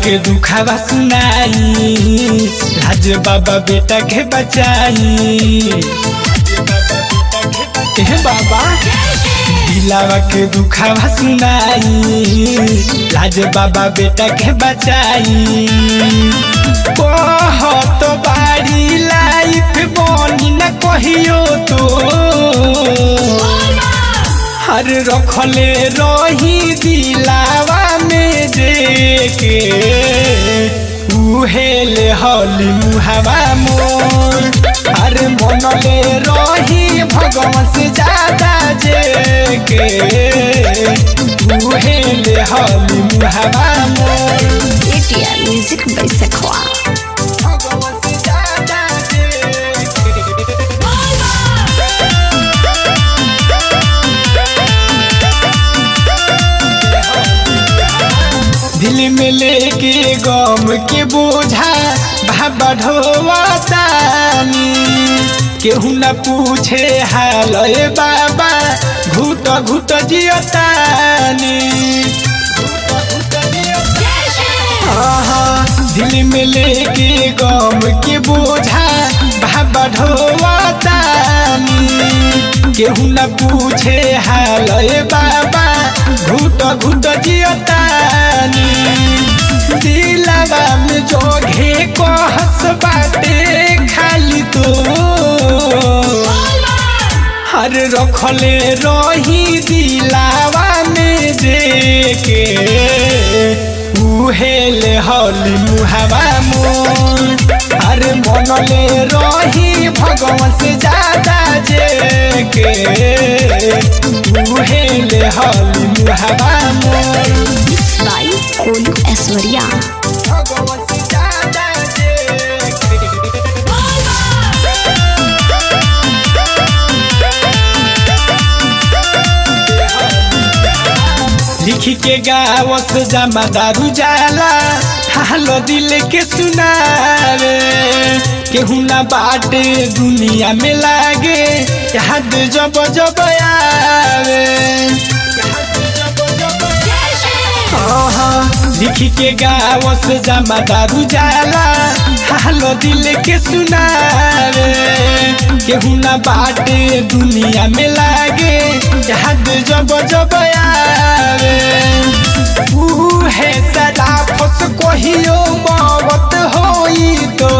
के दुखावा सुनाई लाज बाबा बेटा के बचाई। बाबा दिलावा के दुखावा सुनाई लाज बाबा बेटा के बचाई। बहुत बारी लाइफ बनी न कहियो तो हर रखले रही दिलावा में देके उहेले हली मुहावा मोर। हर मनले रही भगवान से ज्यादा जेके उहेले हली मुहावा मोर। म्यूजिक बैसखवा दिल में लेके गम के बोझा बाबा ढोवतानी। केहू न पूछे हाल बाबा घुट घुट जियतानी। दिल में लेके गम के बोझा बाबा ढोवतानी। केहू न पूछे हाल बाबा घुट घुट जियतानी। दिलवा में जोगे कहस बाटे खाली तो हर रखले रही दिलावा में देके उहेले हली मुहावा मोर। हर मनले रही भगवान से ज्यादा जेके उहेले हली मुहावा मोर। कोलू ऐश्वर्या लिखी के गावस जमा दारू जाला हालो दिल के सुनावे। केहू ना बाटे दुनिया में लागे याद जब जब आवे। लिखी के गावस जमा दारू जाला हालो दिल के सुनावे। केहू ना बाटे दुनिया में लागे याद जब जब आवे। उहे सदा फस कहियो मौत होई तो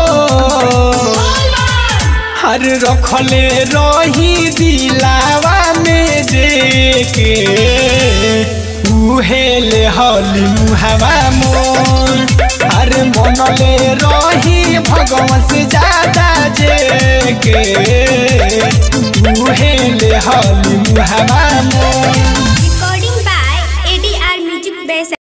हर रखले रही दिलावा में देके उहेले हली मुहावा मोर। हर मनले रही